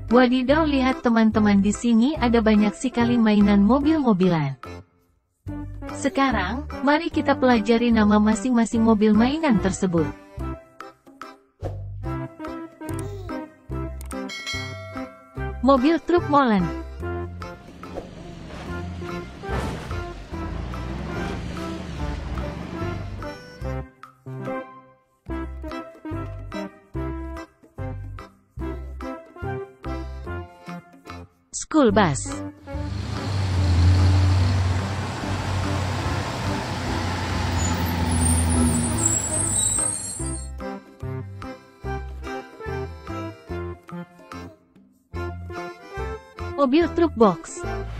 Wadidaw, lihat teman-teman, di sini ada banyak sekali mainan mobil-mobilan. Sekarang, mari kita pelajari nama masing-masing mobil mainan tersebut. Mobil truk molen. School bus. Mobil truk box.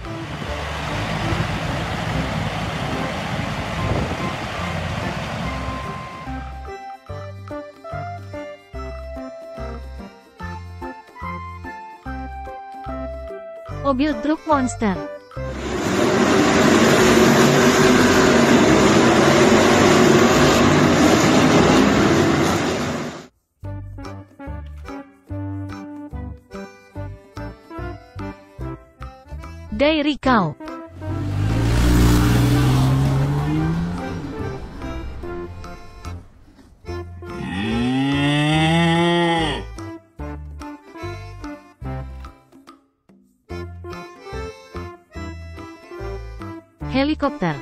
Mobil truk monster. Dairy cow. Helikopter.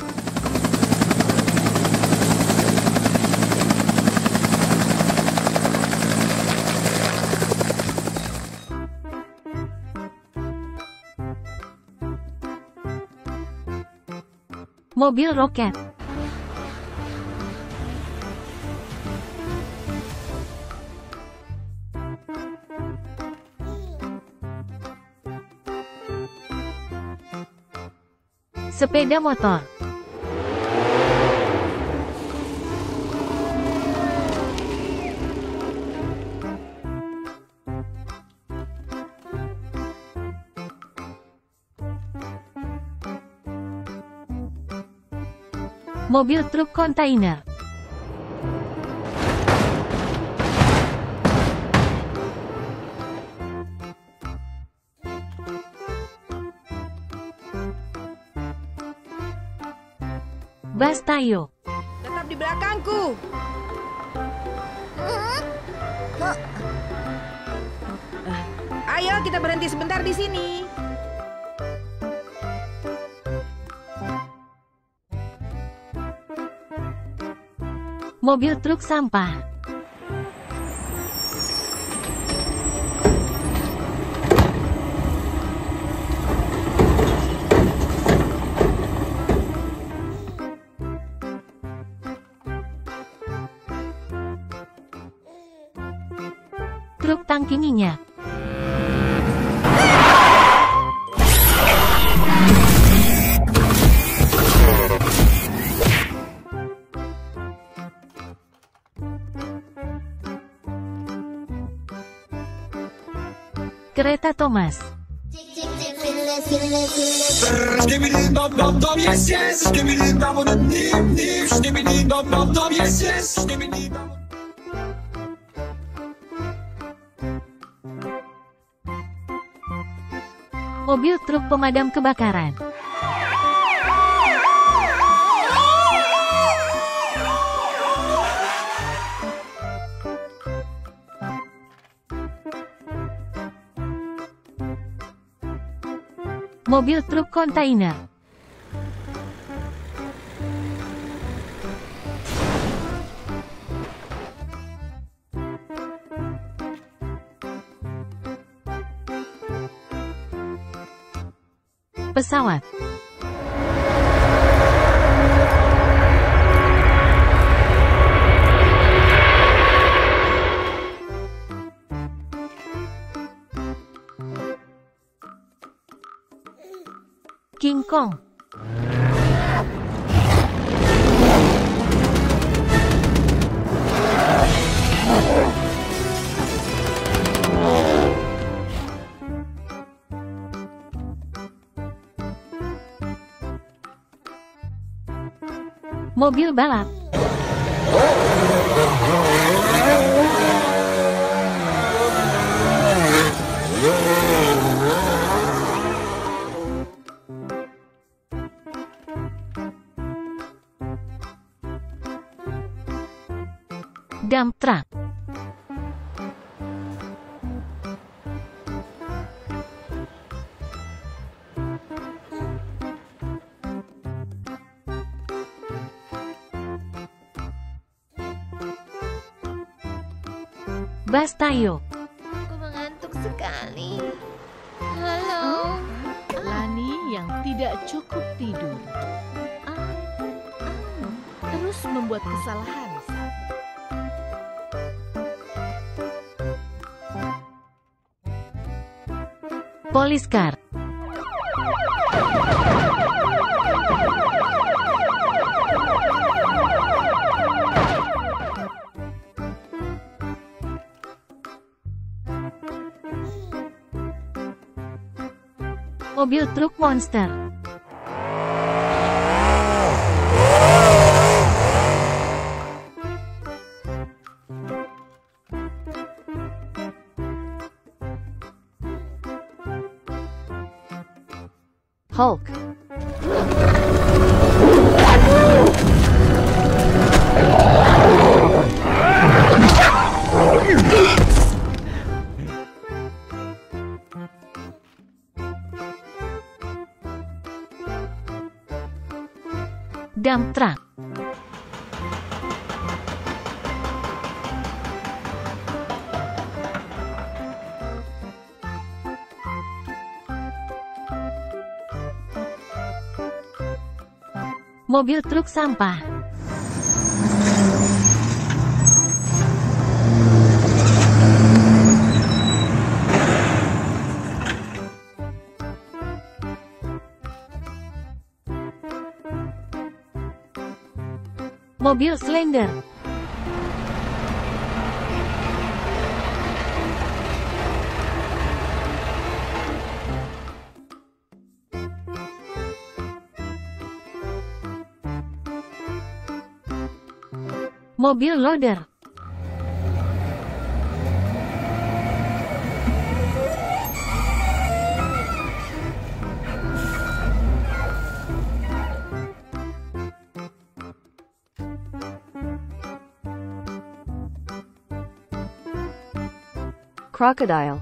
Mobil roket. Sepeda motor. Mobil truk kontainer. Bus Tayo. Tetap di belakangku. Ayo kita berhenti sebentar di sini. Mobil truk sampah. Truk tangki minyak. Kereta Thomas. Mobil truk pemadam kebakaran. Mobil truk kontainer. Pesawat. King Kong. Mobil balap. Dump truck. Bus tayo. Aku mengantuk sekali. Halo. Lani yang tidak cukup tidur. Terus membuat kesalahan. Police car. Mobil truk monster. Hulk. Dump truck. Mobil truk sampah. Mobil Slender. Mobil loader. Crocodile.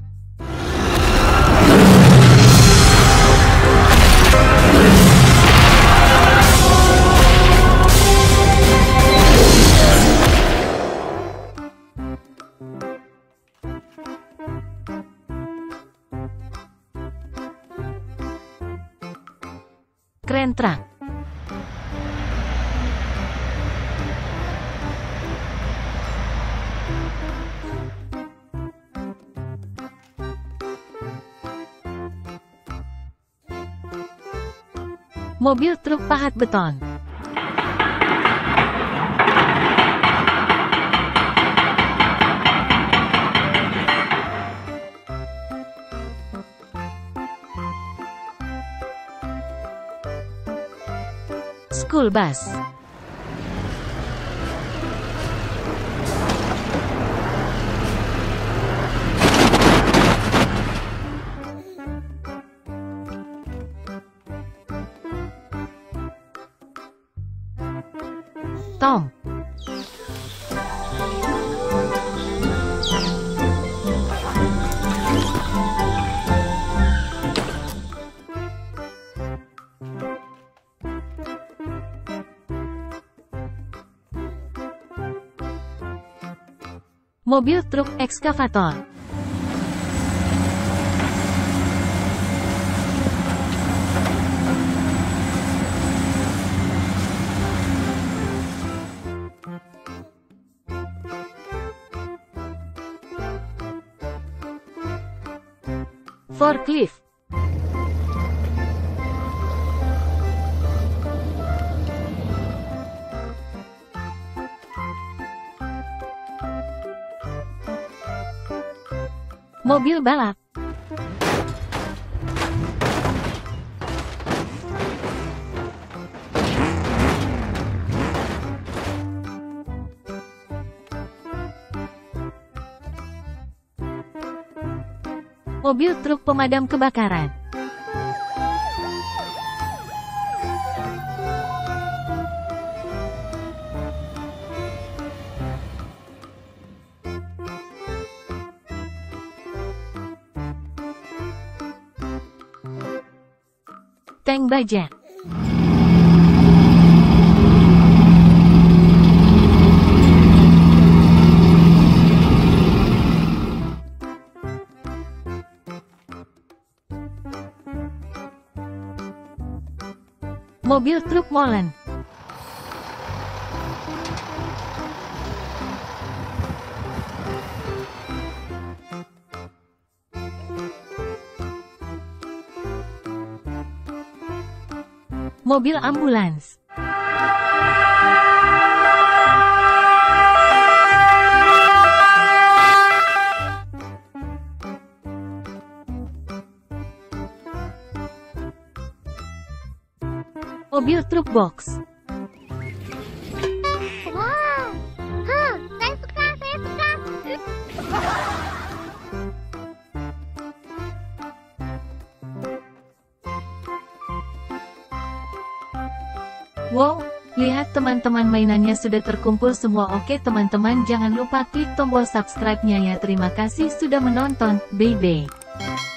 Crane truck. Mobil truk pahat beton. School bus. Tom. Mobil truk ekskavator. Forklift. Mobil balap. Mobil truk pemadam kebakaran. Tank baja. Mobil truk molen. Mobil ambulans. Mobil truk box. Wow. Saya suka, saya suka. Wow, lihat teman-teman mainannya sudah terkumpul semua. Oke teman-teman, jangan lupa klik tombol subscribe-nya ya. Terima kasih sudah menonton, bye-bye.